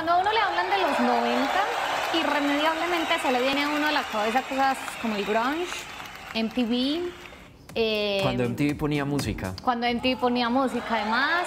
Cuando a uno le hablan de los 90, irremediablemente se le viene a uno a la cabeza cosas como el grunge, MTV. Cuando MTV ponía música. Cuando MTV ponía música, además.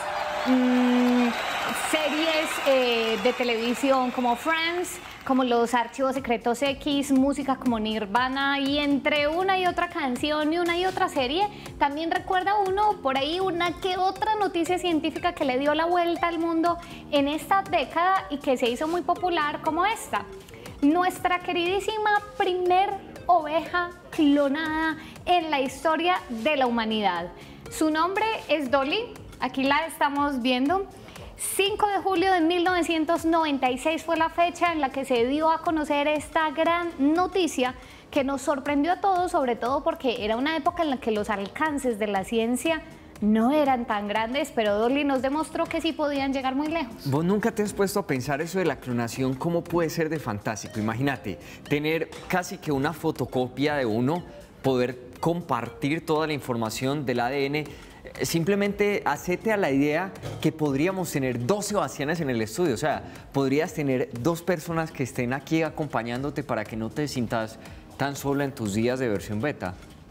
Series de televisión como Friends, como Los Archivos Secretos X, música como Nirvana, y entre una y otra canción y una y otra serie, también recuerda uno por ahí una que otra noticia científica que le dio la vuelta al mundo en esta década y que se hizo muy popular, como esta. Nuestra queridísima primer oveja clonada en la historia de la humanidad. Su nombre es Dolly, aquí la estamos viendo. 5 de julio de 1996 fue la fecha en la que se dio a conocer esta gran noticia que nos sorprendió a todos, sobre todo porque era una época en la que los alcances de la ciencia no eran tan grandes, pero Dolly nos demostró que sí podían llegar muy lejos. ¿Vos nunca te has puesto a pensar eso de la clonación? ¿Cómo puede ser de fantástico? Imagínate, tener casi que una fotocopia de uno, poder compartir toda la información del ADN. Simplemente hacete a la idea que podríamos tener 2 Sebastianes en el estudio. O sea, podrías tener 2 personas que estén aquí acompañándote para que no te sientas tan sola en tus días de versión beta.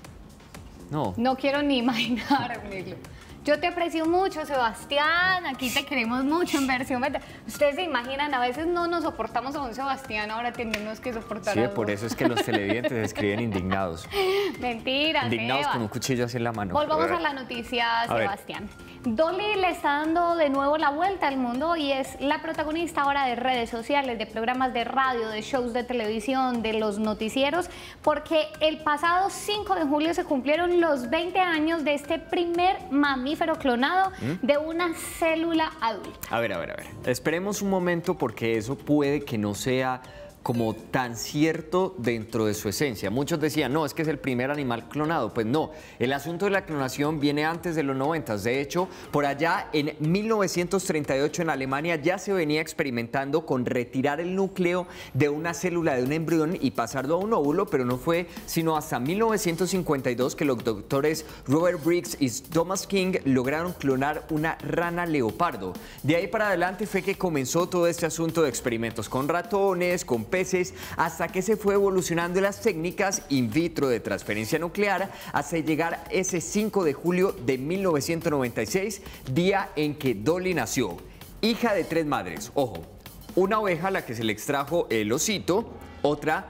No. No quiero ni imaginármelo. Yo te aprecio mucho, Sebastián. Aquí te queremos mucho en versión beta. Ustedes se imaginan, a veces no nos soportamos a un Sebastián, ahora tenemos que soportar a dos. Sí, por eso es que los televidentes escriben indignados. Mentira, Indignados Sebas. con un cuchillo así en la mano. Volvamos a la noticia, Sebastián. Dolly le está dando de nuevo la vuelta al mundo y es la protagonista ahora de redes sociales, de programas de radio, de shows de televisión, de los noticieros, porque el pasado 5 de julio se cumplieron los 20 años de este primer mamífero clonado de una célula adulta. A ver. Esperemos un momento porque eso puede que no sea como tan cierto dentro de su esencia. Muchos decían, no, es que es el primer animal clonado. Pues no, el asunto de la clonación viene antes de los 90. De hecho, por allá en 1938 en Alemania ya se venía experimentando con retirar el núcleo de una célula de un embrión y pasarlo a un óvulo, pero no fue sino hasta 1952 que los doctores Robert Briggs y Thomas King lograron clonar una rana leopardo. De ahí para adelante fue que comenzó todo este asunto de experimentos con ratones, con peces, hasta que se fue evolucionando las técnicas in vitro de transferencia nuclear hasta llegar ese 5 de julio de 1996, día en que Dolly nació, hija de 3 madres. Ojo, una oveja a la que se le extrajo el osito, otra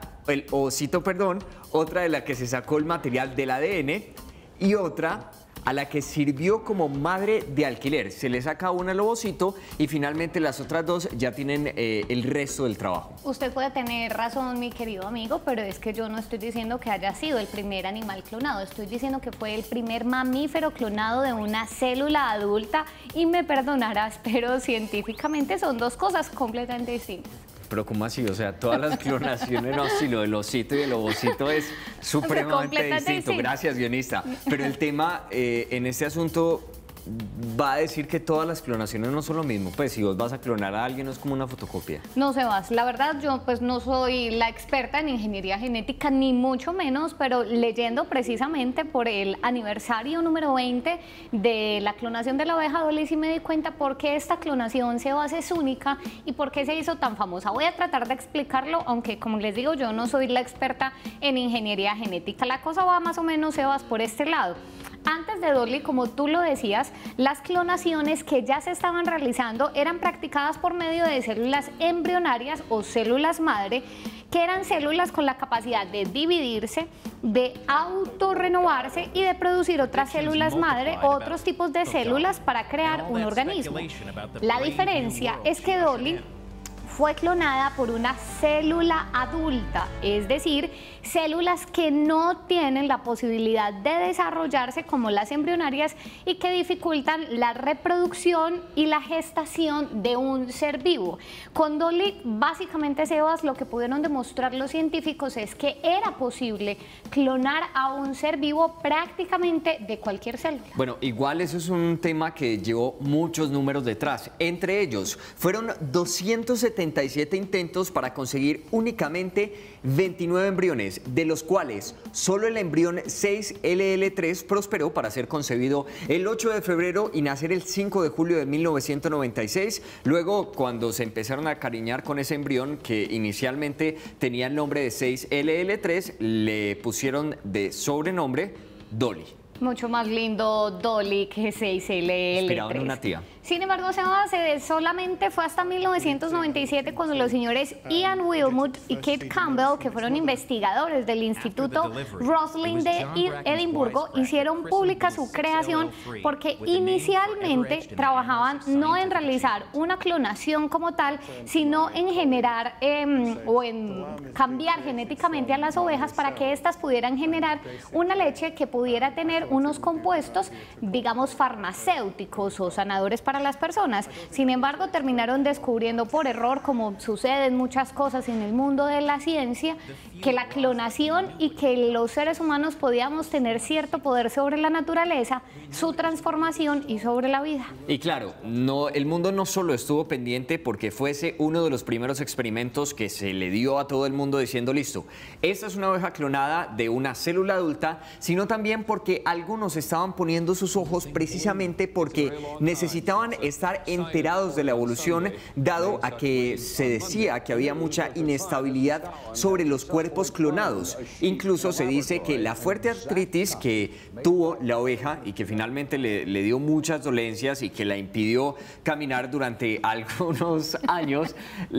de la que se sacó el material del ADN y otra a la que sirvió como madre de alquiler. Se le saca una al ovocito y finalmente las otras 2 ya tienen el resto del trabajo. Usted puede tener razón, mi querido amigo, pero es que yo no estoy diciendo que haya sido el primer animal clonado. Estoy diciendo que fue el primer mamífero clonado de una célula adulta y me perdonarás, pero científicamente son 2 cosas completamente distintas. Pero ¿cómo así? O sea, todas las clonaciones, no, si lo del osito y el ovocito es supremamente distinto. Gracias, guionista. Pero el tema en este asunto va a decir que todas las clonaciones no son lo mismo. Pues si vos vas a clonar a alguien no es como una fotocopia. No, Sebas, la verdad yo pues no soy la experta en ingeniería genética ni mucho menos, pero leyendo precisamente por el aniversario número 20 de la clonación de la oveja Dolly sí me di cuenta por qué esta clonación, Sebas, es única y por qué se hizo tan famosa. Voy a tratar de explicarlo, aunque como les digo yo no soy la experta en ingeniería genética. La cosa va más o menos, Sebas, por este lado. Antes de Dolly, como tú lo decías, las clonaciones que ya se estaban realizando eran practicadas por medio de células embrionarias o células madre, que eran células con la capacidad de dividirse, de autorrenovarse y de producir otras células madre o otros tipos de células para crear un organismo. La diferencia es que Dolly fue clonada por una célula adulta, es decir, células que no tienen la posibilidad de desarrollarse como las embrionarias y que dificultan la reproducción y la gestación de un ser vivo. Con Dolly, básicamente, Sebas, lo que pudieron demostrar los científicos es que era posible clonar a un ser vivo prácticamente de cualquier célula. Bueno, igual eso es un tema que llevó muchos números detrás. Entre ellos, fueron 270 77 intentos para conseguir únicamente 29 embriones, de los cuales solo el embrión 6LL3 prosperó para ser concebido el 8 de febrero y nacer el 5 de julio de 1996. Luego, cuando se empezaron a acariñar con ese embrión, que inicialmente tenía el nombre de 6LL3, le pusieron de sobrenombre Dolly. Mucho más lindo Dolly que 6LL3. Inspirado en una tía. Sin embargo, solamente fue hasta 1997 cuando los señores Ian Wilmut y Kate Campbell, que fueron investigadores del Instituto Roslin de Edimburgo, hicieron pública su creación, porque inicialmente trabajaban no en realizar una clonación como tal, sino en generar o en cambiar genéticamente a las ovejas para que éstas pudieran generar una leche que pudiera tener unos compuestos, digamos, farmacéuticos o sanadores para las personas. Sin embargo, terminaron descubriendo por error, como sucede en muchas cosas en el mundo de la ciencia, que la clonación y que los seres humanos podíamos tener cierto poder sobre la naturaleza, su transformación y sobre la vida. Y claro, el mundo no solo estuvo pendiente porque fuese uno de los primeros experimentos que se le dio a todo el mundo diciendo, listo, esta es una oveja clonada de una célula adulta, sino también porque algunos estaban poniendo sus ojos precisamente porque necesitaban estar enterados de la evolución, dado a que se decía que había mucha inestabilidad sobre los cuerpos clonados. Incluso se dice que la fuerte artritis que tuvo la oveja y que finalmente le dio muchas dolencias y que la impidió caminar durante algunos años,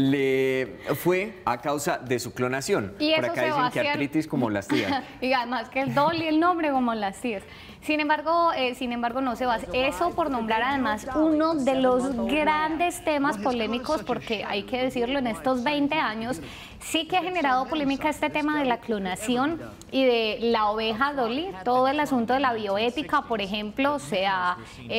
le fue a causa de su clonación. Y por acá dicen que artritis como las tías. Y además que el Dolly, el nombre como las tías. Sin embargo, no, Sebas, eso por nombrar además uno de los grandes temas polémicos, porque hay que decirlo, en estos 20 años sí que ha generado polémica este tema de la clonación y de la oveja Dolly. Todo el asunto de la bioética, por ejemplo, se ha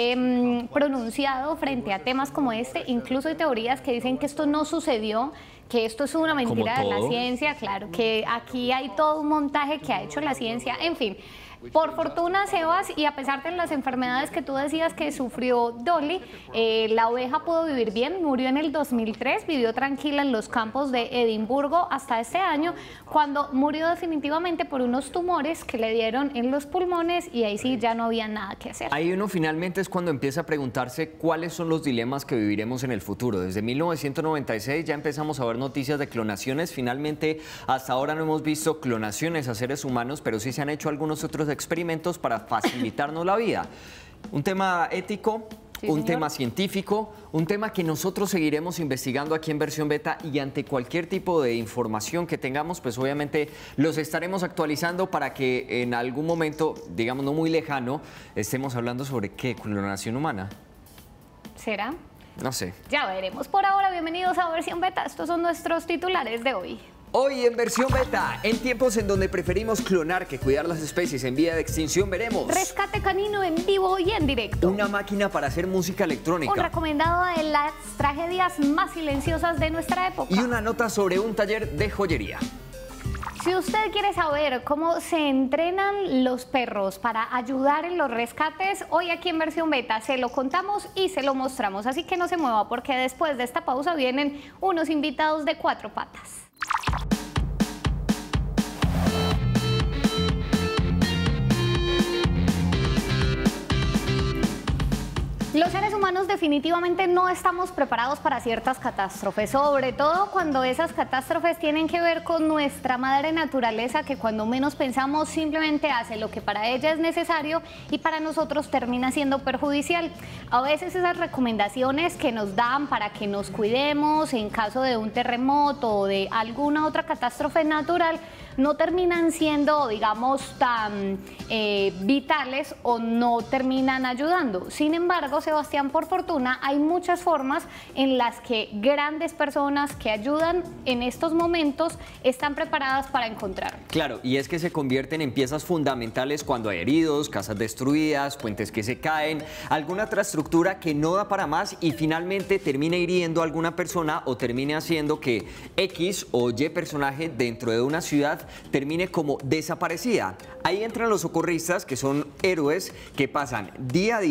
pronunciado frente a temas como este. Incluso hay teorías que dicen que esto no sucedió, que esto es una mentira de la ciencia. Claro, que aquí hay todo un montaje que ha hecho la ciencia, en fin. Por fortuna, Sebas, y a pesar de las enfermedades que tú decías que sufrió Dolly, la oveja pudo vivir bien, murió en el 2003, vivió tranquila en los campos de Edimburgo hasta este año, cuando murió definitivamente por unos tumores que le dieron en los pulmones, y ahí sí ya no había nada que hacer. Ahí uno finalmente es cuando empieza a preguntarse cuáles son los dilemas que viviremos en el futuro. Desde 1996 ya empezamos a ver noticias de clonaciones. Finalmente, hasta ahora no hemos visto clonaciones a seres humanos, pero sí se han hecho algunos otros experimentos para facilitarnos la vida. Un tema ético, sí, un tema científico, un tema que nosotros seguiremos investigando aquí en Versión Beta, y ante cualquier tipo de información que tengamos, pues obviamente los estaremos actualizando para que en algún momento, digamos no muy lejano, estemos hablando sobre ¿qué? Clonación humana. ¿Será? No sé. Ya veremos. Por ahora, bienvenidos a Versión Beta. Estos son nuestros titulares de hoy. Hoy en Versión Beta, en tiempos en donde preferimos clonar que cuidar las especies en vía de extinción, veremos rescate canino en vivo y en directo, una máquina para hacer música electrónica, un recomendado de las tragedias más silenciosas de nuestra época y una nota sobre un taller de joyería. Si usted quiere saber cómo se entrenan los perros para ayudar en los rescates, hoy aquí en Versión Beta se lo contamos y se lo mostramos, así que no se mueva porque después de esta pausa vienen unos invitados de 4 patas. Los seres humanos definitivamente no estamos preparados para ciertas catástrofes, sobre todo cuando esas catástrofes tienen que ver con nuestra madre naturaleza, que cuando menos pensamos simplemente hace lo que para ella es necesario y para nosotros termina siendo perjudicial. A veces esas recomendaciones que nos dan para que nos cuidemos en caso de un terremoto o de alguna otra catástrofe natural no terminan siendo, digamos, tan vitales o no terminan ayudando. Sin embargo, Sebastián, por fortuna, hay muchas formas en las que grandes personas que ayudan en estos momentos están preparadas para encontrar. Claro, y es que se convierten en piezas fundamentales cuando hay heridos, casas destruidas, puentes que se caen, alguna otra estructura que no da para más y finalmente termina hiriendo a alguna persona o termine haciendo que X o Y personaje dentro de una ciudad termine como desaparecida. Ahí entran los socorristas, que son héroes que pasan día a día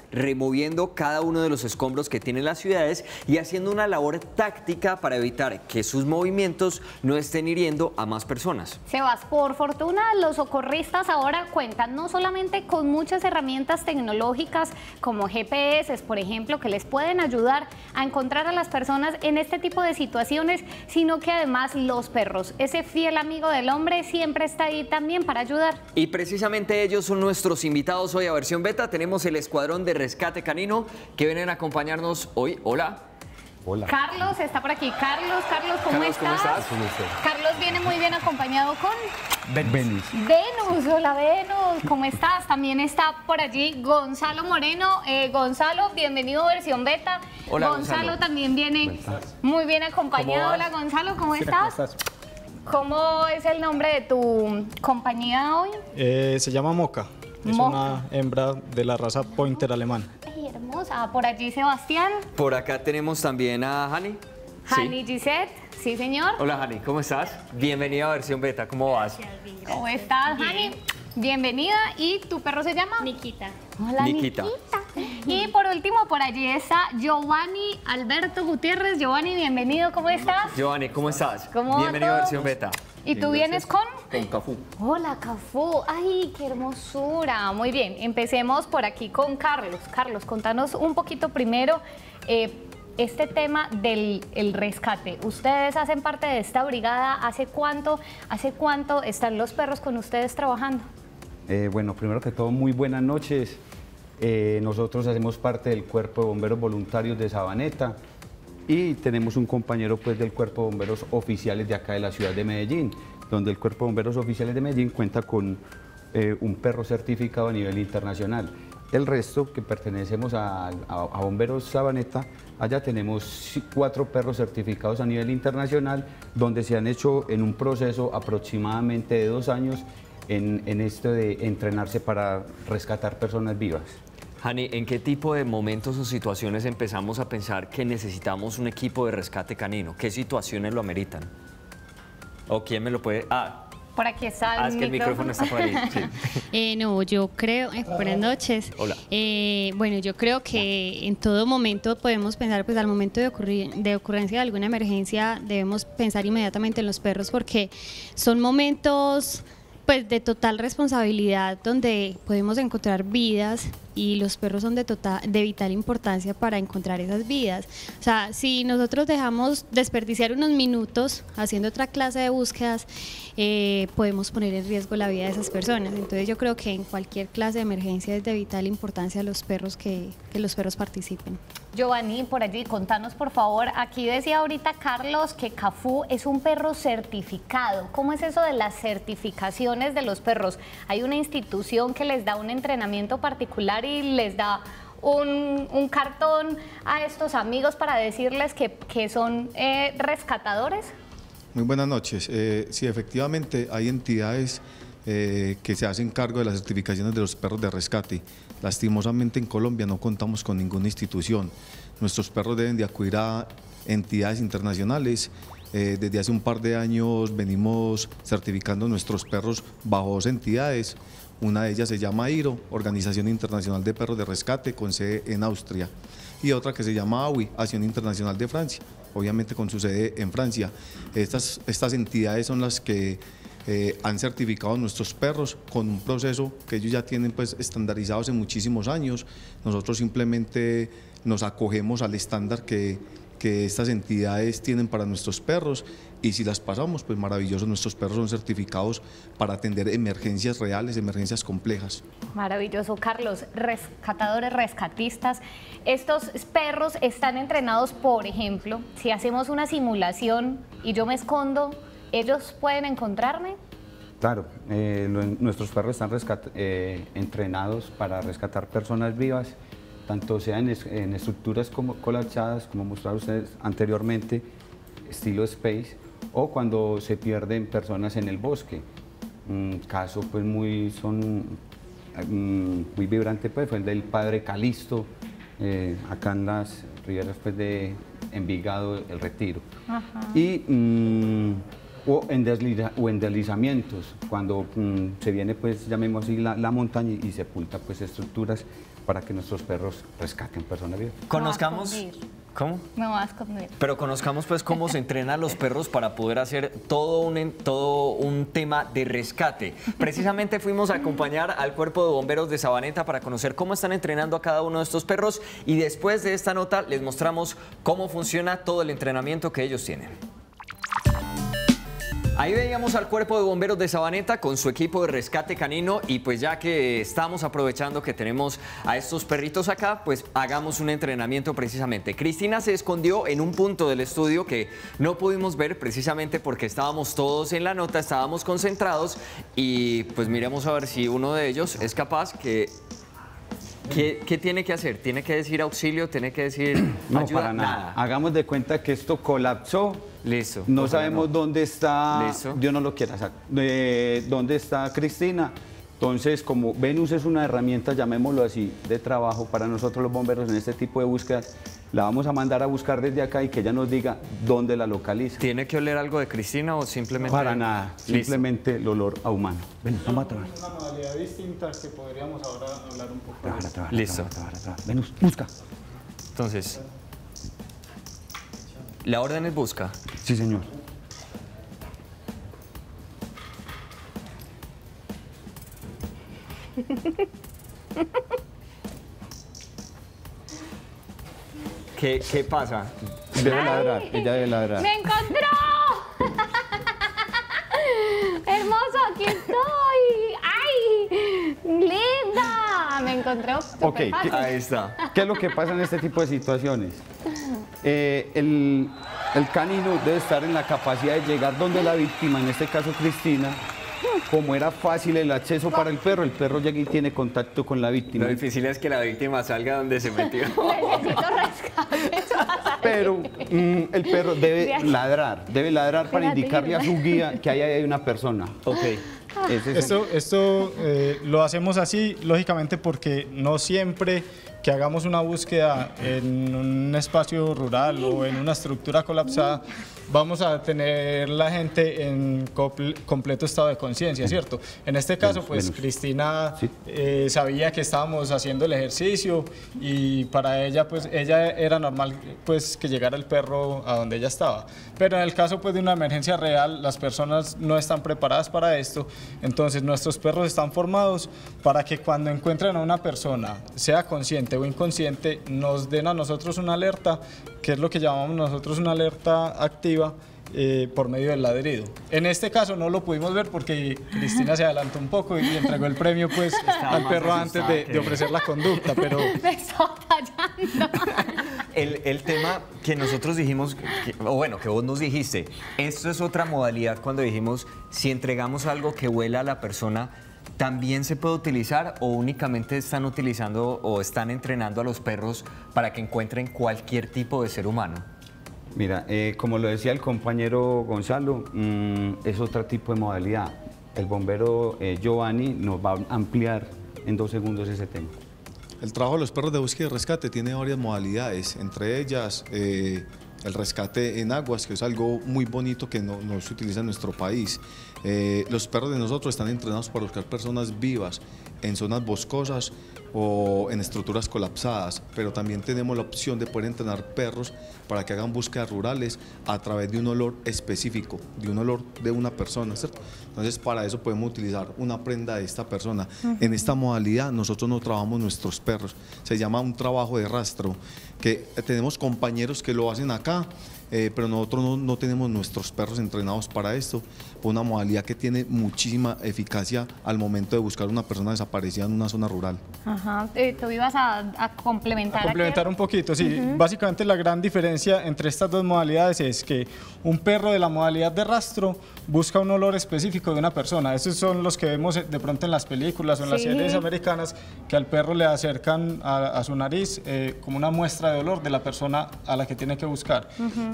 removiendo cada uno de los escombros que tienen las ciudades y haciendo una labor táctica para evitar que sus movimientos no estén hiriendo a más personas. Sebas, por fortuna los socorristas ahora cuentan no solamente con muchas herramientas tecnológicas como GPS, por ejemplo, que les pueden ayudar a encontrar a las personas en este tipo de situaciones, sino que además los perros, ese fiel amigo del hombre, siempre está ahí también para ayudar. Y precisamente ellos son nuestros invitados hoy a Versión Beta. Tenemos el escuadrón de rescate canino que vienen a acompañarnos hoy. Hola. Hola. Carlos está por aquí. Carlos, ¿cómo Carlos, ¿cómo estás? Carlos viene muy bien acompañado con Venus. Venus. Hola Venus, ¿cómo estás? También está por allí Gonzalo Moreno. Gonzalo, bienvenido a Versión Beta. Hola, Gonzalo también viene muy bien acompañado. Hola Gonzalo, ¿cómo estás? ¿Cómo es el nombre de tu compañía hoy? Se llama Moca. Es Moca. una hembra de la raza Pointer alemán. Ay, hermosa. Por allí Sebastián. Por acá tenemos también a Hani. Hani Gisette. Sí, señor. Hola Hani, ¿cómo estás? Bienvenida a Versión Beta, ¿cómo vas? ¿Cómo estás, Hani? Bienvenida. ¿Y tu perro se llama? Nikita. Hola, Nikita. Y por último, por allí está Giovanni Alberto Gutiérrez. Giovanni, bienvenido, ¿cómo estás? Giovanni, ¿cómo estás? ¿Cómo va Bienvenido a todo? Versión Beta. ¿Y tú vienes con? Con Cafú. Hola, Cafú. Ay, qué hermosura. Muy bien, empecemos por aquí con Carlos. Carlos, contanos un poquito primero este tema del el rescate. Ustedes hacen parte de esta brigada. ¿Hace cuánto están los perros con ustedes trabajando? Bueno, primero que todo, muy buenas noches. Nosotros hacemos parte del Cuerpo de Bomberos Voluntarios de Sabaneta y tenemos un compañero pues, del Cuerpo de Bomberos Oficiales de acá de la ciudad de Medellín, donde el Cuerpo de Bomberos Oficiales de Medellín cuenta con un perro certificado a nivel internacional. El resto, que pertenecemos a Bomberos Sabaneta, allá tenemos 4 perros certificados a nivel internacional, donde se han hecho en un proceso aproximadamente de 2 años en esto de entrenarse para rescatar personas vivas. Hani, ¿en qué tipo de momentos o situaciones empezamos a pensar que necesitamos un equipo de rescate canino? ¿Qué situaciones lo ameritan? ¿O quién me lo puede...? Por aquí está es que el micrófono está por ahí. Sí. No, yo creo, buenas noches. Hola. Bueno, yo creo que en todo momento podemos pensar, pues al momento de ocurrencia de alguna emergencia, debemos pensar inmediatamente en los perros porque son momentos pues de total responsabilidad donde podemos encontrar vidas y los perros son de vital importancia para encontrar esas vidas. O sea, si nosotros dejamos desperdiciar unos minutos haciendo otra clase de búsquedas, podemos poner en riesgo la vida de esas personas. Entonces yo creo que en cualquier clase de emergencia es de vital importancia los perros que los perros participen. Giovanni, por allí, contanos por favor, aquí decía ahorita Carlos que Cafú es un perro certificado. ¿Cómo es eso de las certificaciones de los perros? ¿Hay una institución que les da un entrenamiento particular y les da un cartón a estos amigos para decirles que son rescatadores? Muy buenas noches. Sí, efectivamente hay entidades que se hacen cargo de las certificaciones de los perros de rescate. Lastimosamente en Colombia no contamos con ninguna institución. Nuestros perros deben de acudir a entidades internacionales. Desde hace un par de años venimos certificando nuestros perros bajo 2 entidades. Una de ellas se llama IRO, Organización Internacional de Perros de Rescate, con sede en Austria. Y otra que se llama AWI, Acción Internacional de Francia, obviamente con su sede en Francia. Estas entidades son las que han certificado nuestros perros con un proceso que ellos ya tienen pues estandarizado hace muchísimos años. Nosotros simplemente nos acogemos al estándar que estas entidades tienen para nuestros perros y si las pasamos, pues maravilloso, nuestros perros son certificados para atender emergencias reales, emergencias complejas. Maravilloso, Carlos. Rescatadores, rescatistas, estos perros están entrenados, por ejemplo, si hacemos una simulación y yo me escondo, ¿ellos pueden encontrarme? Claro, nuestros perros están entrenados para rescatar personas vivas, tanto sean en estructuras como colapsadas, como mostraron ustedes anteriormente, estilo Space, o cuando se pierden personas en el bosque. Un caso pues muy vibrante pues, fue el del padre Calisto, acá en las riberas pues, de Envigado, El Retiro. Ajá. Y, o en deslizamientos, cuando se viene, pues, llamemos así, la montaña y sepulta pues, estructuras para que nuestros perros rescaten personas vivas. Conozcamos... ¿Cómo? Me voy a esconder. Pero conozcamos pues cómo se entrenan los perros para poder hacer todo un tema de rescate. Precisamente fuimos a acompañar al Cuerpo de Bomberos de Sabaneta para conocer cómo están entrenando a cada uno de estos perros y después de esta nota les mostramos cómo funciona todo el entrenamiento que ellos tienen. Ahí veíamos al Cuerpo de Bomberos de Sabaneta con su equipo de rescate canino y pues ya que estamos aprovechando que tenemos a estos perritos acá, pues hagamos un entrenamiento precisamente. Cristina se escondió en un punto del estudio que no pudimos ver precisamente porque estábamos todos en la nota, estábamos concentrados y pues miremos a ver si uno de ellos es capaz que... ¿Qué tiene que hacer? ¿Tiene que decir auxilio? ¿Tiene que decir No, ayuda? para nada. Hagamos de cuenta que esto colapsó. Listo. No sabemos dónde está, Listo. Dios no lo quiera, dónde está Cristina. Entonces, como Venus es una herramienta, llamémoslo así, de trabajo para nosotros los bomberos en este tipo de búsquedas, la vamos a mandar a buscar desde acá y que ella nos diga dónde la localiza. ¿Tiene que oler algo de Cristina o simplemente...? Para nada, Listo. simplemente el olor a humano. Ven, vamos a trabajar. Es una modalidad distinta que podríamos ahora hablar un poco. Trabajar. Listo. Venus, busca. Entonces, la orden es busca. Sí, señor. ¿Qué pasa? Debe ladrar, ella debe ladrar. ¡Me encontró! ¡Hermoso, aquí estoy! ¡Ay! ¡Linda! Me encontró. Ok, superfácil. Ahí está. ¿Qué es lo que pasa en este tipo de situaciones? El canino debe estar en la capacidad de llegar donde la víctima, en este caso Cristina. Como era fácil el acceso para el perro llega y tiene contacto con la víctima. Lo difícil es que la víctima salga donde se metió. Necesito rescate. Pero el perro debe ladrar para Espérate, indicarle a su guía que ahí hay una persona. Ok. Ese es el- Esto lo hacemos así, lógicamente, porque no siempre que hagamos una búsqueda en un espacio rural o en una estructura colapsada, vamos a tener la gente en completo estado de conciencia, ¿cierto? En este caso, pues Venus. Cristina Sí. sabía que estábamos haciendo el ejercicio y para ella, pues ella era normal pues que llegara el perro a donde ella estaba. Pero en el caso pues de una emergencia real, las personas no están preparadas para esto, entonces nuestros perros están formados para que cuando encuentren a una persona, sea consciente o inconsciente, nos den a nosotros una alerta, que es lo que llamamos nosotros una alerta activa, por medio del ladrido. En este caso no lo pudimos ver porque Cristina se adelantó un poco y entregó el premio pues al más perro asustada antes que- de ofrecer la conducta, pero Me estaba tallando. El tema que nosotros dijimos, o bueno, que vos nos dijiste, esto es otra modalidad cuando dijimos, si entregamos algo que huela a la persona, ¿también se puede utilizar o únicamente están utilizando o están entrenando a los perros para que encuentren cualquier tipo de ser humano? Mira, como lo decía el compañero Gonzalo, es otro tipo de modalidad. El bombero Giovanni nos va a ampliar en 2 segundos ese tema. El trabajo de los perros de búsqueda y rescate tiene varias modalidades, entre ellas el rescate en aguas, que es algo muy bonito que no se utiliza en nuestro país. Los perros de nosotros están entrenados para buscar personas vivas en zonas boscosas o en estructuras colapsadas, pero también tenemos la opción de poder entrenar perros para que hagan búsquedas rurales a través de un olor específico, de un olor de una persona, ¿cierto? Entonces, para eso podemos utilizar una prenda de esta persona. En esta modalidad nosotros no trabajamos nuestros perros, se llama un trabajo de rastro, que tenemos compañeros que lo hacen acá, pero nosotros no tenemos nuestros perros entrenados para esto, una modalidad que tiene muchísima eficacia al momento de buscar una persona desaparecida en una zona rural. Ajá. Tú ibas a complementar. a complementar un poquito, sí. Básicamente la gran diferencia entre estas dos modalidades es que un perro de la modalidad de rastro busca un olor específico de una persona. Esos son los que vemos de pronto en las películas o en las Sí. series americanas, que al perro le acercan a su nariz como una muestra de olor de la persona a la que tiene que buscar.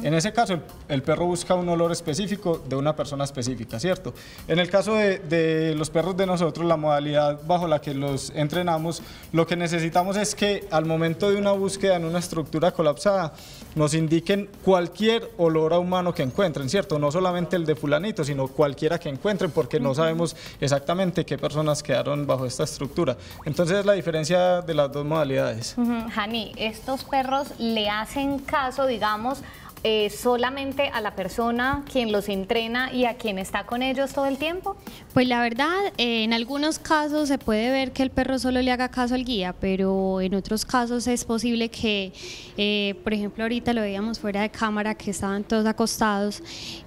En ese caso, el perro busca un olor específico de una persona específica, ¿cierto? En el caso de los perros de nosotros, la modalidad bajo la que los entrenamos, lo que necesitamos es que al momento de una búsqueda en una estructura colapsada, nos indiquen cualquier olor a humano que encuentren, ¿cierto? No solamente el de fulanito, sino cualquiera que encuentren, porque no sabemos exactamente qué personas quedaron bajo esta estructura. Entonces es la diferencia de las dos modalidades. Jani, ¿estos perros le hacen caso, digamos, solamente a la persona quien los entrena y a quien está con ellos todo el tiempo? Pues la verdad, en algunos casos se puede ver que el perro solo le haga caso al guía, pero en otros casos es posible que, por ejemplo, ahorita lo veíamos fuera de cámara, que estaban todos acostados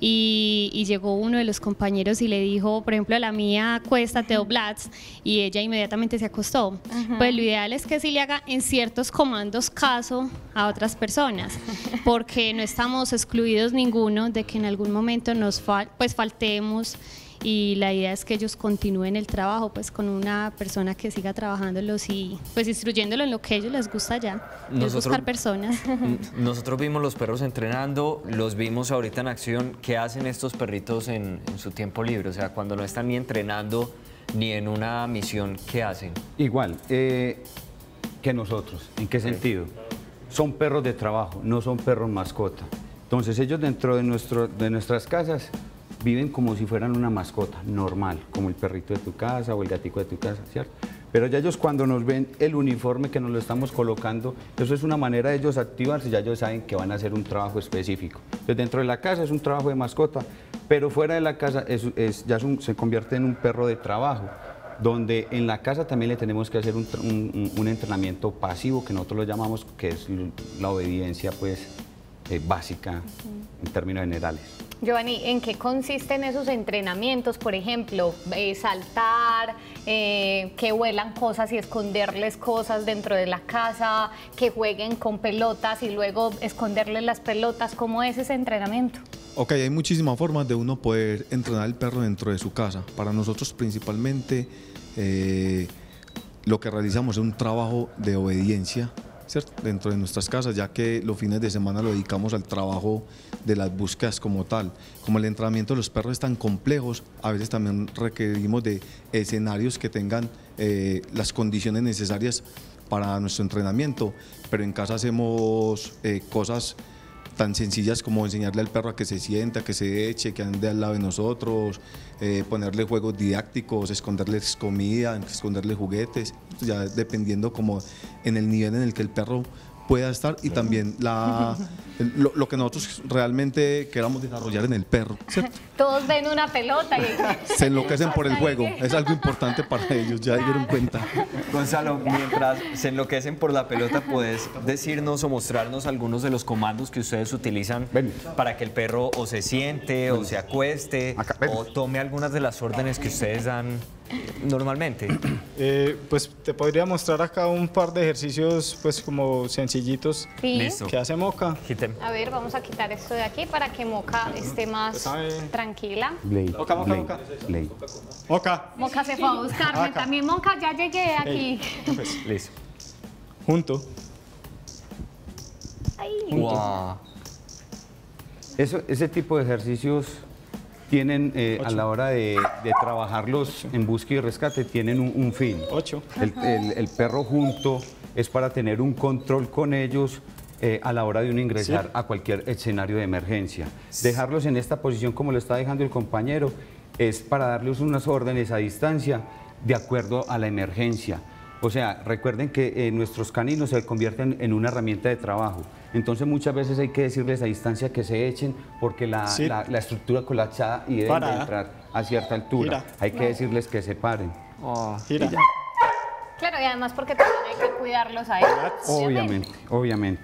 y llegó uno de los compañeros y le dijo, por ejemplo, a la mía, acuéstate o Blatz, y ella inmediatamente se acostó. Pues lo ideal es que sí le haga en ciertos comandos caso a otras personas, porque no estamos excluidos ninguno de que en algún momento nos faltemos, y la idea es que ellos continúen el trabajo pues con una persona que siga trabajándolos y pues instruyéndolos en lo que a ellos les gusta ya, es buscar personas. Nosotros vimos los perros entrenando, los vimos ahorita en acción. ¿Qué hacen estos perritos en su tiempo libre? O sea, cuando no están ni entrenando ni en una misión, ¿qué hacen? Igual que nosotros. ¿En qué sentido? Son perros de trabajo, no son perros mascota. Entonces ellos dentro de nuestras casas viven como si fueran una mascota normal, como el perrito de tu casa o el gatico de tu casa, ¿cierto? Pero ya ellos cuando nos ven el uniforme que nos lo estamos colocando, eso es una manera de ellos activarse, ya ellos saben que van a hacer un trabajo específico. Entonces dentro de la casa es un trabajo de mascota, pero fuera de la casa se convierte en un perro de trabajo, donde en la casa también le tenemos que hacer un entrenamiento pasivo, que nosotros lo llamamos, que es la obediencia pues básica en términos generales. Giovanni, ¿en qué consisten esos entrenamientos? Por ejemplo, saltar, que huelan cosas y esconderles cosas dentro de la casa, que jueguen con pelotas y luego esconderles las pelotas. ¿Cómo es ese entrenamiento? Ok, hay muchísimas formas de uno poder entrenar al perro dentro de su casa. Para nosotros principalmente lo que realizamos es un trabajo de obediencia, ¿cierto? Dentro de nuestras casas, ya que los fines de semana lo dedicamos al trabajo de las búsquedas como tal. Como el entrenamiento de los perros es tan complejos, a veces también requerimos de escenarios que tengan las condiciones necesarias para nuestro entrenamiento, pero en casa hacemos cosas tan sencillas como enseñarle al perro a que se sienta, que se eche, que ande al lado de nosotros, ponerle juegos didácticos, esconderles comida, esconderle juguetes, ya dependiendo como en el nivel en el que el perro pueda estar y también lo que nosotros realmente queramos desarrollar en el perro, ¿cierto? Todos ven una pelota y se enloquecen por el juego, es algo importante para ellos, ya dieron cuenta. Gonzalo, mientras se enloquecen por la pelota, ¿puedes decirnos o mostrarnos algunos de los comandos que ustedes utilizan para que el perro o se siente o se acueste o tome algunas de las órdenes que ustedes dan normalmente? Pues te podría mostrar acá un par de ejercicios pues como sencillitos. Sí. Listo. que hace Moca. A ver, vamos a quitar esto de aquí para que Moca esté más tranquila. Moca. Moca se fue a buscarme. También, Moca, ya llegué aquí. Listo. Junto. Ay. Wow. Ese tipo de ejercicios tienen, a la hora de trabajarlos en búsqueda y rescate, tienen un fin. 8. El perro junto es para tener un control con ellos a la hora de uno ingresar a cualquier escenario de emergencia. Dejarlos en esta posición como lo está dejando el compañero es para darles unas órdenes a distancia de acuerdo a la emergencia. O sea, recuerden que nuestros caninos se convierten en una herramienta de trabajo. Entonces muchas veces hay que decirles a distancia que se echen porque la estructura colapsada y deben de entrar a cierta altura. Hay que decirles que se paren. Gira. Claro, y además porque también hay que cuidarlos a ellos. Obviamente.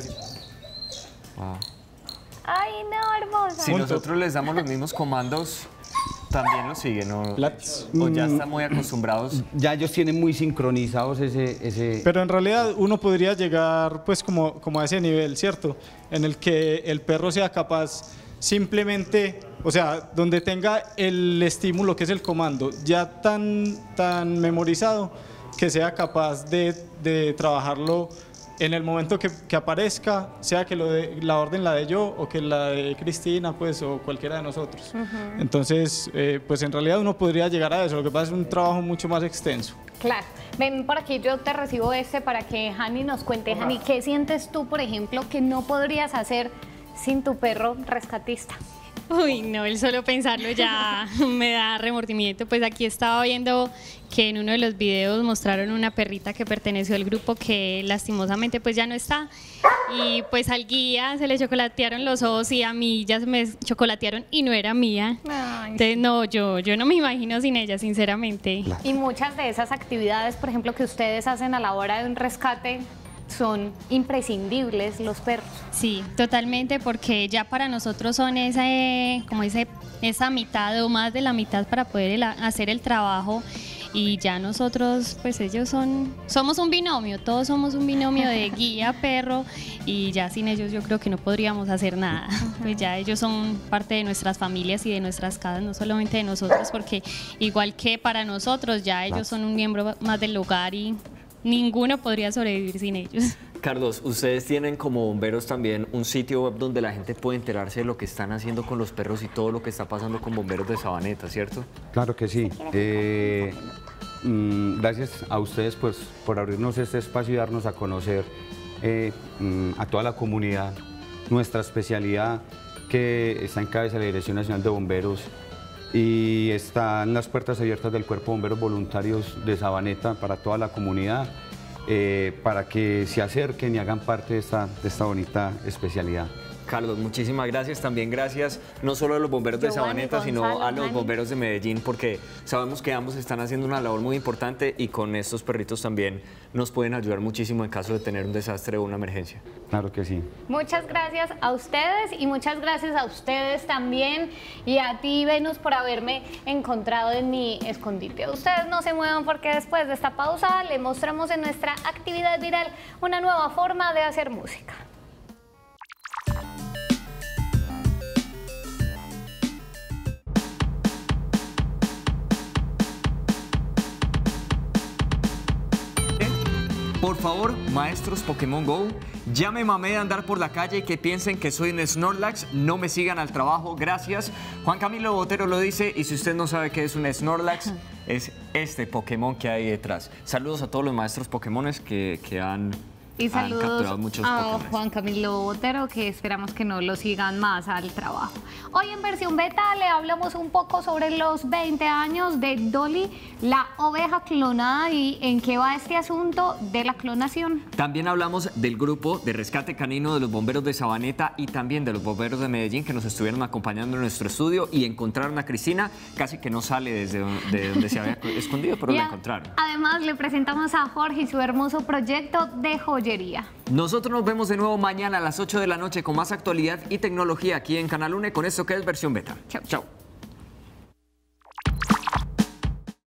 Ay, no, hermosa. Si nosotros les damos los mismos comandos, también lo siguen, ¿no? O ya están muy acostumbrados. Ya ellos tienen muy sincronizados ese... Pero en realidad uno podría llegar pues como a ese nivel, ¿cierto? En el que el perro sea capaz simplemente, o sea, donde tenga el estímulo que es el comando ya tan memorizado, que sea capaz de trabajarlo en el momento que aparezca, sea que la orden la de yo o que la de Cristina, pues, o cualquiera de nosotros. Entonces, pues en realidad uno podría llegar a eso, lo que pasa es un trabajo mucho más extenso. Claro. Ven por aquí, yo te recibo para que Hani nos cuente. Hani, ¿qué sientes tú, por ejemplo, que no podrías hacer sin tu perro rescatista? Uy, no, el solo pensarlo ya me da remordimiento. Pues aquí estaba viendo que en uno de los videos mostraron una perrita que perteneció al grupo que lastimosamente pues ya no está. Y pues al guía se le chocolatearon los ojos y a mí ya se me chocolatearon y no era mía. Ay. Entonces no, yo no me imagino sin ella, sinceramente. Y muchas de esas actividades, por ejemplo, que ustedes hacen a la hora de un rescate, son imprescindibles los perros. Sí, totalmente, porque ya para nosotros son esa mitad o más de la mitad para poder hacer el trabajo, y ya nosotros, pues ellos somos un binomio, todos somos un binomio de guía, perro, y ya sin ellos yo creo que no podríamos hacer nada. Pues ya ellos son parte de nuestras familias y de nuestras casas, no solamente de nosotros, porque igual que para nosotros ya ellos son un miembro más del hogar y ninguno podría sobrevivir sin ellos. Carlos, ustedes tienen como bomberos también un sitio web donde la gente puede enterarse de lo que están haciendo con los perros y todo lo que está pasando con Bomberos de Sabaneta, ¿cierto? Claro que sí. Gracias a ustedes pues, por abrirnos este espacio y darnos a conocer a toda la comunidad nuestra especialidad, que está en cabeza de la Dirección Nacional de Bomberos, y están las puertas abiertas del Cuerpo de Bomberos Voluntarios de Sabaneta para toda la comunidad, para que se acerquen y hagan parte de esta bonita especialidad. Carlos, muchísimas gracias. También gracias no solo a los bomberos de Sabaneta, sino a los bomberos de Medellín, porque sabemos que ambos están haciendo una labor muy importante y con estos perritos también nos pueden ayudar muchísimo en caso de tener un desastre o una emergencia. Claro que sí. Muchas gracias a ustedes y muchas gracias a ustedes también, y a ti, Venus, por haberme encontrado en mi escondite. Ustedes no se muevan, porque después de esta pausa le mostramos en nuestra actividad viral una nueva forma de hacer música. Por favor, maestros Pokémon GO, ya me mamé de andar por la calle y que piensen que soy un Snorlax, no me sigan al trabajo, gracias. Juan Camilo Botero lo dice, y si usted no sabe qué es un Snorlax, es este Pokémon que hay detrás. Saludos a todos los maestros Pokémones que han capturado muchos a Pokémon. Juan Camilo Botero, que esperamos que no lo sigan más al trabajo. Hoy en versión beta le hablamos un poco sobre los 20 años de Dolly, la oveja clonada, y en qué va este asunto de la clonación. También hablamos del grupo de rescate canino de los bomberos de Sabaneta y también de los bomberos de Medellín, que nos estuvieron acompañando en nuestro estudio y encontraron a Cristina, casi que no sale de donde se había escondido, pero la encontraron. Además le presentamos a Jorge y su hermoso proyecto de joyería. Nosotros nos vemos de nuevo mañana a las 8 de la noche con más actualidad y tecnología aquí en Canal UNE con esto que es versión beta. Chao. Chao.